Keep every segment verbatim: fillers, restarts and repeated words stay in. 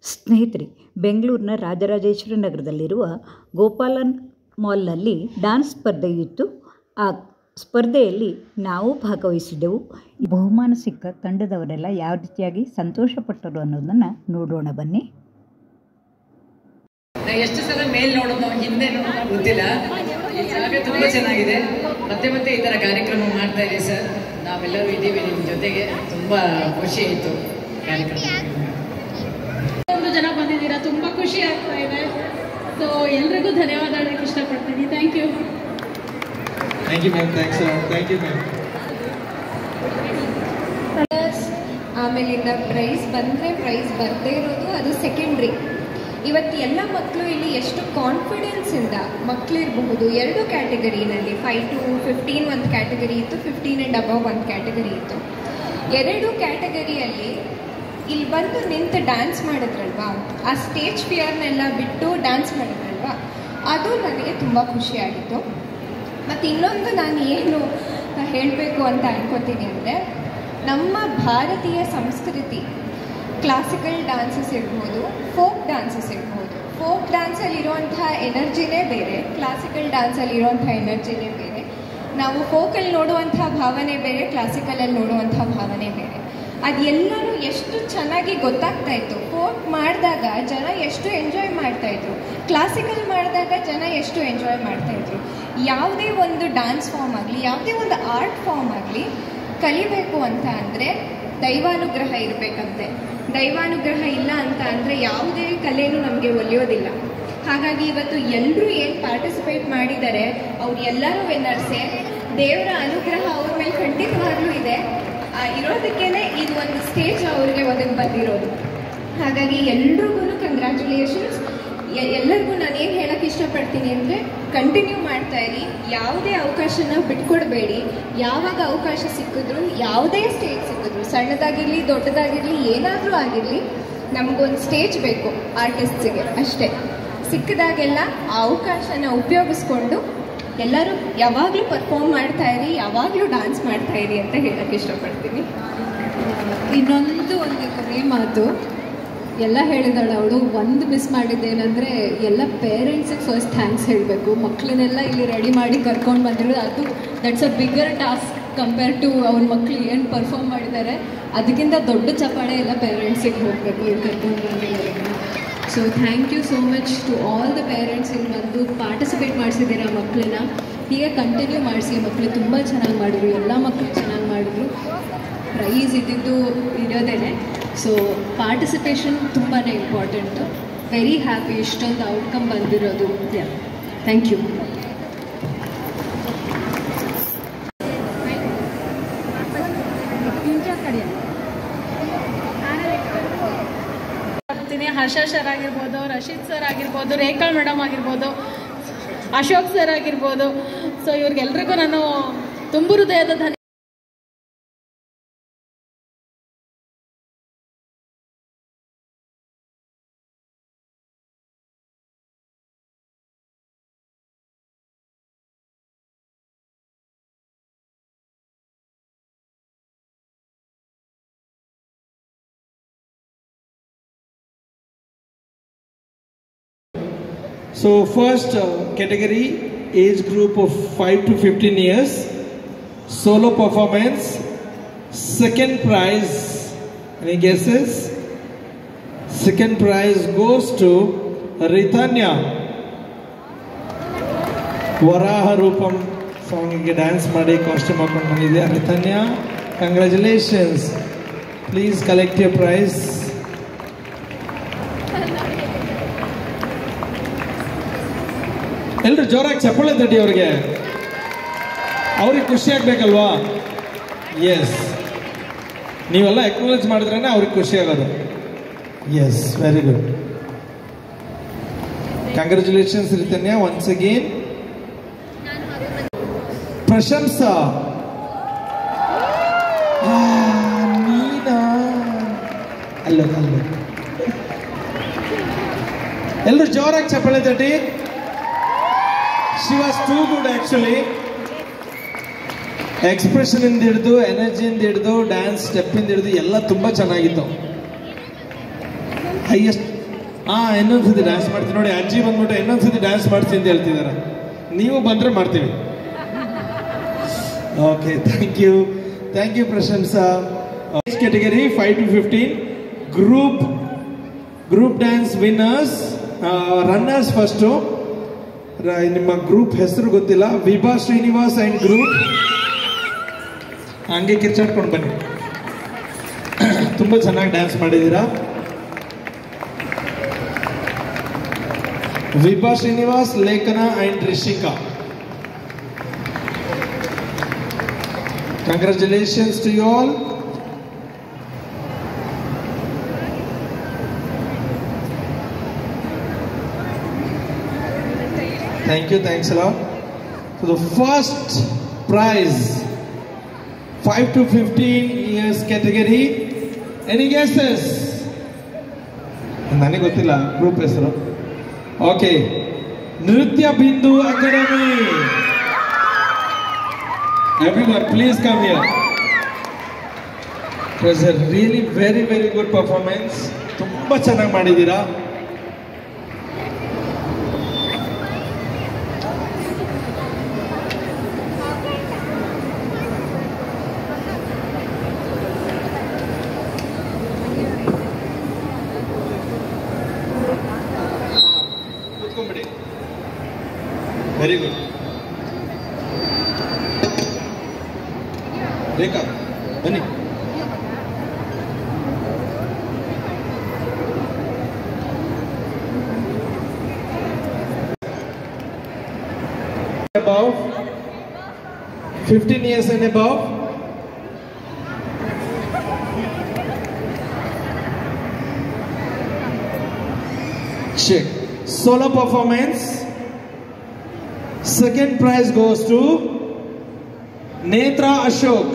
ಸ್ನೇಹಿತರೆ, ಬೆಂಗಳೂರಿನ ರಾಜರಾಜೇಶ್ವರಿ ನಗರದಲ್ಲಿರುವ ಗೋಪಾಲನ್ ಮಾಲ್ನಲ್ಲಿ ಡ್ಯಾನ್ಸ್ ಸ್ಪರ್ಧೆಯಿತ್ತು. ಆ ಸ್ಪರ್ಧೆಯಲ್ಲಿ ನಾವು ಭಾಗವಹಿಸಿದ್ದೆವು. ಬಹುಮಾನ ಸಿಕ್ಕ ತಂಡದವರೆಲ್ಲ ಯಾವ ರೀತಿಯಾಗಿ ಸಂತೋಷಪಟ್ಟರು ಅನ್ನೋದನ್ನು ನೋಡೋಣ ಬನ್ನಿ. ಎಷ್ಟು ಸಲ ಮೇಲ್ ನೋಡೋದು ಹಿಂದೆ ನೋಡೋದು ಗೊತ್ತಿಲ್ಲ. ಈ ಜಾಗ ತುಂಬ ಚೆನ್ನಾಗಿದೆ. ಮತ್ತೆ ಮತ್ತೆ ಈ ಥರ ಕಾರ್ಯಕ್ರಮ ಮಾಡ್ತಾ ಇದೆ ಸರ್. ನಾವೆಲ್ಲರೂ ಇದ್ದೀವಿ ನಿಮ್ಮ ಜೊತೆಗೆ. ತುಂಬ ಖುಷಿ ಆಯಿತು ಕಾರ್ಯಕ್ರಮ. ಒಂದು ಜನ ಬಂದಿದ್ದೀರಾ, ತುಂಬ ಖುಷಿ ಆಗ್ತಾ ಇದೆ. ಸೊ ಎಲ್ರಿಗೂ ಧನ್ಯವಾದ ಹೇಳಕ್ಕೆ ಇಷ್ಟಪಡ್ತೀನಿ. Thank you. Thank you ma'am. Thanks thank you ma'am. ಆಮೇಲಿಂದ ಪ್ರೈಸ್ ಬಂದರೆ ಪ್ರೈಸ್ ಬರದೇ ಇರೋದು ಅದು ಸೆಕೆಂಡ್ರಿ. ಇವತ್ತು ಎಲ್ಲ ಮಕ್ಕಳು ಇಲ್ಲಿ ಎಷ್ಟು ಕಾನ್ಫಿಡೆನ್ಸಿಂದ ಮಕ್ಕಳಿರಬಹುದು, ಎರಡು ಕ್ಯಾಟಗರಿನಲ್ಲಿ ಫೈವ್ ಟು ಫಿಫ್ಟೀನ್ ಒಂದು ಕ್ಯಾಟಗರಿ ಇತ್ತು, ಫಿಫ್ಟೀನ್ ಆ್ಯಂಡ್ ಅಬವ್ ಒಂದು ಕ್ಯಾಟಗರಿ ಇತ್ತು. ಎರಡು ಕ್ಯಾಟಗರಿಯಲ್ಲಿ ಇಲ್ಲಿ ಬಂದು ನಿಂತು ಡ್ಯಾನ್ಸ್ ಮಾಡಿದ್ರಲ್ವಾ, ಆ ಸ್ಟೇಜ್ ಫಿಯರ್ನೆಲ್ಲ ಬಿಟ್ಟು ಡ್ಯಾನ್ಸ್ ಮಾಡಿದ್ರಲ್ವಾ, ಅದು ನನಗೆ ತುಂಬ ಖುಷಿಯಾಗಿತ್ತು. ಮತ್ತು ಇನ್ನೊಂದು ನಾನು ಏನು ಹೇಳಬೇಕು ಅಂತ ಅನ್ಕೋತೀನಿ ಅಂದರೆ, ನಮ್ಮ ಭಾರತೀಯ ಸಂಸ್ಕೃತಿ ಕ್ಲಾಸಿಕಲ್ ಡ್ಯಾನ್ಸಸ್ ಇರ್ಬೋದು, ಫೋಕ್ ಡ್ಯಾನ್ಸಸ್ ಇರ್ಬೋದು. ಫೋಕ್ ಡ್ಯಾನ್ಸಲ್ಲಿರುವಂಥ ಎನರ್ಜಿನೇ ಬೇರೆ, ಕ್ಲಾಸಿಕಲ್ ಡ್ಯಾನ್ಸಲ್ಲಿರುವಂಥ ಎನರ್ಜಿನೇ ಬೇರೆ. ನಾವು ಫೋಕಲ್ಲಿ ನೋಡುವಂಥ ಭಾವನೆ ಬೇರೆ, ಕ್ಲಾಸಿಕಲಲ್ಲಿ ನೋಡುವಂಥ ಭಾವನೆ ಬೇರೆ. ಅದೆಲ್ಲರೂ ಎಷ್ಟು ಚೆನ್ನಾಗಿ ಗೊತ್ತಾಗ್ತಾ ಇತ್ತು. ಫೋಕ್ ಮಾಡಿದಾಗ ಜನ ಎಷ್ಟು ಎಂಜಾಯ್ ಮಾಡ್ತಾಯಿದ್ರು, ಕ್ಲಾಸಿಕಲ್ ಮಾಡಿದಾಗ ಜನ ಎಷ್ಟು ಎಂಜಾಯ್ ಮಾಡ್ತಾಯಿದ್ರು. ಯಾವುದೇ ಒಂದು ಡ್ಯಾನ್ಸ್ ಫಾರ್ಮ್ ಆಗಲಿ, ಯಾವುದೇ ಒಂದು ಆರ್ಟ್ ಫಾರ್ಮ್ ಆಗಲಿ ಕಲಿಬೇಕು ಅಂತ ಅಂದರೆ ದೈವಾನುಗ್ರಹ ಇರಬೇಕಂತೆ. ದೈವಾನುಗ್ರಹ ಇಲ್ಲ ಅಂತ ಅಂದರೆ ಯಾವುದೇ ಕಲೆಯೂ ನಮಗೆ ಒಲಿಯೋದಿಲ್ಲ. ಹಾಗಾಗಿ ಇವತ್ತು ಎಲ್ಲರೂ ಏನು ಪಾರ್ಟಿಸಿಪೇಟ್ ಮಾಡಿದ್ದಾರೆ ಅವ್ರು ಎಲ್ಲರೂ ವಿನ್ನರ್ಸೇ. ದೇವರ ಅನುಗ್ರಹ ಅವ್ರ ಮೇಲೆ ಖಂಡಿತವಾಗ್ಲೂ ಇದೆ. ಇರೋದಕ್ಕೇ ಇದು ಒಂದು ಸ್ಟೇಜ್ ಅವ್ರಿಗೆ ಒದಗಿ ಬಂದಿರೋದು. ಹಾಗಾಗಿ ಎಲ್ರಿಗೂ ಕಂಗ್ರ್ಯಾಚುಲೇಷನ್ಸ್. ಎಲ್ಲರಿಗೂ ನಾನು ಏನು ಹೇಳೋಕ್ಕೆ ಇಷ್ಟಪಡ್ತೀನಿ ಅಂದರೆ, ಕಂಟಿನ್ಯೂ ಮಾಡ್ತಾ ಇರಿ, ಯಾವುದೇ ಅವಕಾಶನ ಬಿಟ್ಕೊಡ್ಬೇಡಿ. ಯಾವಾಗ ಅವಕಾಶ ಸಿಕ್ಕಿದ್ರು, ಯಾವುದೇ ಸ್ಟೇಜ್ ಸಿಕ್ಕಿದ್ರು, ಸಣ್ಣದಾಗಿರಲಿ ದೊಡ್ಡದಾಗಿರಲಿ ಏನಾದರೂ ಆಗಿರಲಿ, ನಮಗೊಂದು ಸ್ಟೇಜ್ ಬೇಕು ಆರ್ಟಿಸ್ಟ್ಸಿಗೆ ಅಷ್ಟೇ. ಸಿಕ್ಕಿದಾಗೆಲ್ಲ ಆ ಅವಕಾಶನ ಉಪಯೋಗಿಸ್ಕೊಂಡು ಎಲ್ಲರೂ ಯಾವಾಗಲೂ ಪರ್ಫಾರ್ಮ್ ಮಾಡ್ತಾ ಇರಿ, ಯಾವಾಗಲೂ ಡ್ಯಾನ್ಸ್ ಮಾಡ್ತಾ ಇರಿ ಅಂತ ಹೇಳೋಕ್ಕೆ ಇಷ್ಟಪಡ್ತೀನಿ. ಇನ್ನೊಂದು ಒಂದು ಕೊನೆ ಮಾತು ಎಲ್ಲ ಹೇಳಿದಾಳೆ ಅವಳು. ಒಂದು ಮಿಸ್ ಮಾಡಿದ್ದೇನೆಂದರೆ, ಎಲ್ಲ ಪೇರೆಂಟ್ಸಿಗೆ ಫಸ್ಟ್ ಥ್ಯಾಂಕ್ಸ್ ಹೇಳಬೇಕು. ಮಕ್ಕಳನ್ನೆಲ್ಲ ಇಲ್ಲಿ ರೆಡಿ ಮಾಡಿ ಕರ್ಕೊಂಡು ಬಂದಿರೋದು, ಅದು that's a bigger task compare to ಅವ್ರ ಮಕ್ಕಳು ಏನು ಪರ್ಫಾರ್ಮ್ ಮಾಡಿದ್ದಾರೆ. ಅದಕ್ಕಿಂತ ದೊಡ್ಡ ಚಪ್ಪಾಳೆ ಎಲ್ಲ ಪೇರೆಂಟ್ಸಿಗೆ ಹೋಗಬೇಕು ಇಲ್ಲಿ ಕರ್ಕೊಂಡು ಬಂದಿರೋದನ್ನ. So thank you so much to all the parents ಇಲ್ಲಿ ಬಂದು ಪಾರ್ಟಿಸಿಪೇಟ್ ಮಾಡಿಸಿದ್ದೀರಾ ಮಕ್ಕಳನ್ನ. ಹೀಗೆ ಕಂಟಿನ್ಯೂ ಮಾಡಿಸಿ. ಮಕ್ಕಳು ತುಂಬ ಚೆನ್ನಾಗಿ ಮಾಡಿದ್ರು, ಎಲ್ಲ ಮಕ್ಕಳು ಚೆನ್ನಾಗಿ ಮಾಡಿದ್ರು. ಪ್ರೈಸ್ ಇದ್ದಿದ್ದು ಇರೋದೇನೆ. ಸೊ ಪಾರ್ಟಿಸಿಪೇಷನ್ ತುಂಬಾ ಇಂಪಾರ್ಟೆಂಟು. ವೆರಿ ಹ್ಯಾಪಿ ಇಷ್ಟೊಂದು ಔಟ್ಕಮ್ ಬಂದಿರೋದು. Thank you. ಹರ್ಷ ಸರ್ ಆಗಿರ್ಬೋದು, ರಶೀದ್ ಸರ್ ಆಗಿರ್ಬೋದು, ರೇಖಾ ಮೇಡಮ್ ಆಗಿರ್ಬೋದು, ಅಶೋಕ್ ಸರ್ ಆಗಿರ್ಬೋದು. ಸೊ ಇವ್ರಿಗೆಲ್ರಿಗೂ ನಾನು ತುಂಬ ಹೃದಯದ ಧನ್ಯ So first uh, category, age group of five to fifteen years, solo performance. Second prize, any guesses? Second prize goes to Ritanya. Varaha Rupam song ಗೆ dance ಮಾಡಿ costume ಹಾಕೊಂಡು ಬಂದಿದೆ Ritanya. Congratulations. Please collect your prize. ಎಲ್ಲರೂ ಜೋರಾಗಿ ಚಪ್ಪಾಳೆ ತಟ್ಟಿ ಅವ್ರಿಗೆ. ಅವ್ರಿಗೆ ಖುಷಿ ಆಗ್ಬೇಕಲ್ವಾ? ಎಸ್, ನೀವೆಲ್ಲ ಎಕ್ನಾಲೇಜ್ ಮಾಡಿದ್ರೇ ಅವ್ರಿಗೆ ಖುಷಿ ಆಗೋದು. Yes, very good. Congratulations Rithanya once again. Prashamsa, ನೀನಾ? ಅಲ್ಲ ಅಲ್ಲ, ಎಲ್ಲರೂ ಜೋರಾಗಿ ಚಪ್ಪಾಳೆ ತಟ್ಟಿ. She was too good actually. Expression ಇಂದ ಹಿಡಿದು, ಎನರ್ಜಿಯಿಂದ ಹಿಡಿದು, ಡ್ಯಾನ್ಸ್ ಸ್ಟೆಪ್ ಇಂದ ಹಿಡಿದು ಎಲ್ಲ ತುಂಬಾ ಚೆನ್ನಾಗಿತ್ತು. ಹೈಯೆಸ್ಟ್ ಹಾಂ ಇನ್ನೊಂದ್ಸತಿ ಡ್ಯಾನ್ಸ್ ಮಾಡ್ತೀವಿ ನೋಡಿ. ಅಜ್ಜಿ ಬಂದ್ಬಿಟ್ಟು ಇನ್ನೊಂದ್ಸತಿ ಡ್ಯಾನ್ಸ್ ಮಾಡಿಸಿ ಅಂತ ಹೇಳ್ತಿದ್ದಾರೆ. ನೀವು ಬಂದರೆ ಮಾಡ್ತೀವಿ. Okay, thank you thank you Prashamsa. Category five to fifteen group group dance winners runners. First ನಿಮ್ಮ ಗ್ರೂಪ್ ಹೆಸರು ಗೊತ್ತಿಲ್ಲ. Vibha Srinivas and group. ಹಂಗೆ ಕಿರ್ಚಾಡ್ಕೊಂಡು ಬನ್ನಿ. ತುಂಬ ಚೆನ್ನಾಗಿ ಡ್ಯಾನ್ಸ್ ಮಾಡಿದ್ದೀರಾ. Vibha Srinivas, Lekhana and Rishika. Congratulations to you all. Thank you, thanks a lot. So the first prize, five to fifteen years category. Any guesses? ನನಗೆ ಗೊತ್ತಿಲ್ಲ ಗ್ರೂಪ್ ಹೆಸರು. Okay, Nritya Bindu academy. Everyone, please come here. It was a really very very good performance. ತುಂಬಾ ಚೆನ್ನಾಗಿ ಮಾಡಿದ್ದೀರಾ. ಕೂತ್ಕೊಂಡ್ಬಿಡಿ. Very good. ರೇಖಾ ಬನ್ನಿ. Above fifteen years and above. Check. Solo performance. Second prize goes to Netra Ashok.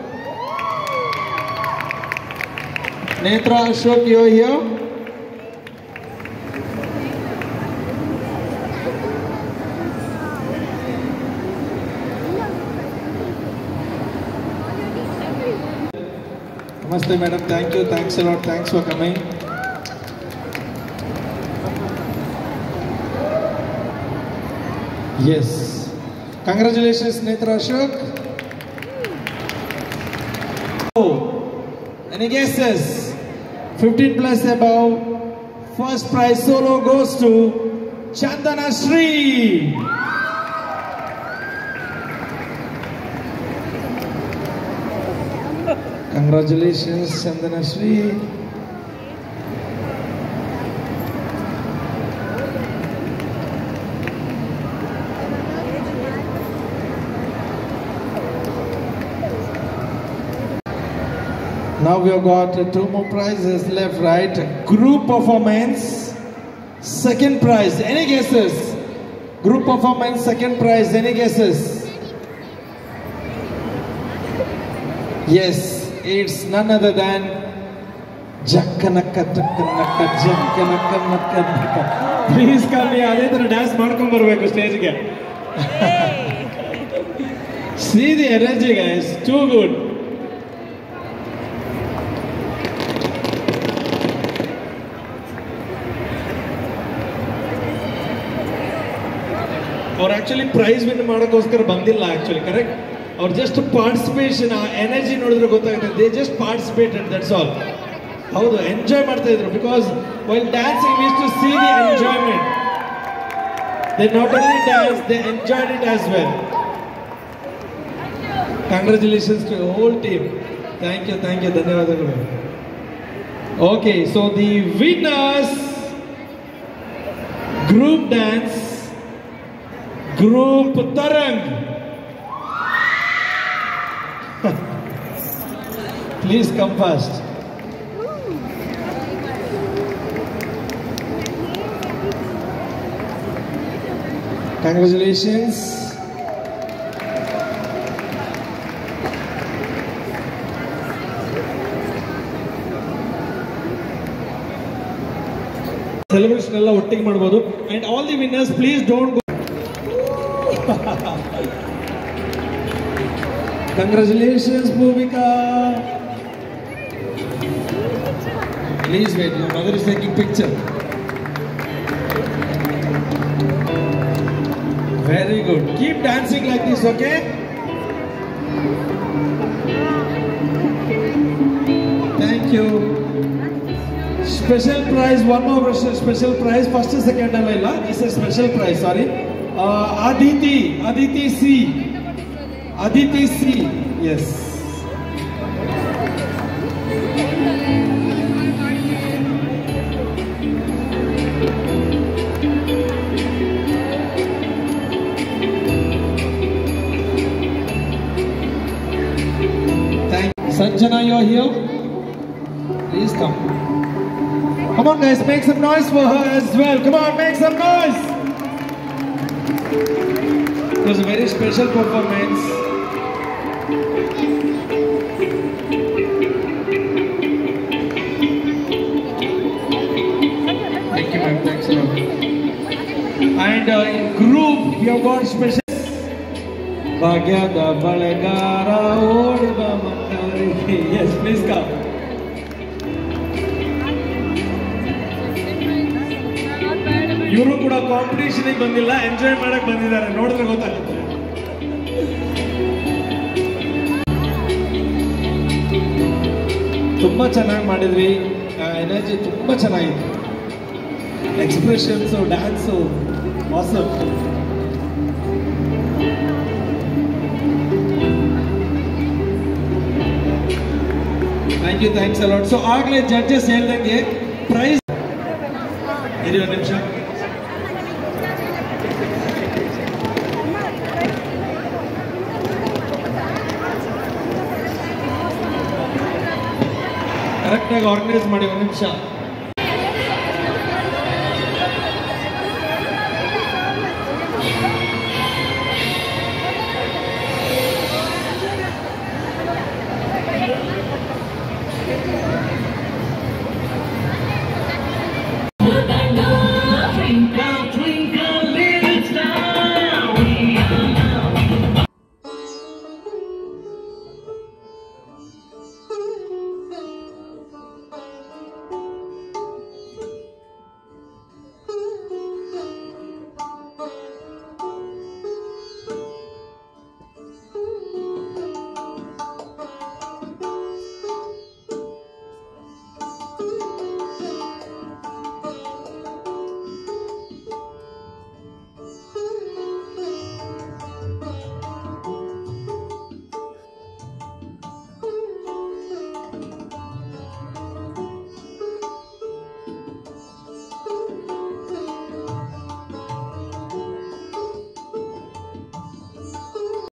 Netra Ashok, you're here. Namaste madam, thank you, thanks a lot, thanks for coming. Yes, congratulations Netra Ashok. Any guesses? fifteen plus above. First prize solo goes to Chandana Shri. Congratulations Chandana Shri. Now we have got uh, two more prizes left, right? Group performance, second prize. Any guesses? Group performance, second prize. Any guesses? Yes, it's none other than Jakkanakka Jakkanakka Jakkanakka Jakkanakka. Please come here. Adhe ತರ dance ಮಾಡ್ಕೊಂಡು ಬರಬೇಕು stage ಗೆ. See the energy guys, too good. ಅವ್ರು actually prize win ಮಾಡೋಕ್ಕೋಸ್ಕರ ಬಂದಿಲ್ಲ actually, correct? ಅವ್ರು just participation, ಆ energy ನೋಡಿದ್ರೆ ಗೊತ್ತಾಗುತ್ತೆ. They just participated, that's all. ಹೌದು, ಎಂಜಾಯ್ ಮಾಡ್ತಾ ಇದ್ರು. Because while dancing we use to see the enjoyment. They not only dance, they enjoyed it as well. Congratulations to whole team. Thank you, thank you, ಧನ್ಯವಾದಗಳು. Okay, so the winners group dance, Group Tarang. Please come fast. Congratulations. Celebration ಎಲ್ಲ ಒಟ್ಟಿಗೆ ಮಾಡಬಹುದು. And all the winners, please don't go. Congratulations, Bhumika. Please wait, your mother is taking picture. Very good. Keep dancing like this, okay? Thank you. Special prize, one more special prize. First and second alla. This is special prize, sorry. Uh, Aditi, Aditi C. Aditi C. Yes. Sanjana, you are here? Please come. Come on guys, make some noise for her as well. Come on, make some noise. It was a very special performance. Thank you ma'am, thanks a lot. And uh, in group, we have got special Bhagyada Balagara Oduba Mandari. Yes, please come. ಇವರು ಕೂಡ competition ಬಂದಿಲ್ಲ, enjoy ಮಾಡಕ್ ಬಂದಿದ್ದಾರೆ, ನೋಡಿದ್ರೆ ಗೊತ್ತಾಗುತ್ತೆ. ತುಂಬಾ ಚೆನ್ನಾಗಿ ಮಾಡಿದ್ವಿ, ಎನರ್ಜಿ ತುಂಬಾ ಚೆನ್ನಾಗಿತ್ತು, expressions, dance awesome. Thank you, thanks a lot. So ಆಗಲೇ ಜಡ್ಜಸ್ ಹೇಳ್ದಂಗೆ ಪ್ರೈಸ್ ಇರಿ ಒಂದು ನಿಮಿಷ. ಕರೆಕ್ಟಾಗಿ ಆರ್ಗನೈಸ್ ಮಾಡಿ ಒಂದು ನಿಮಿಷ.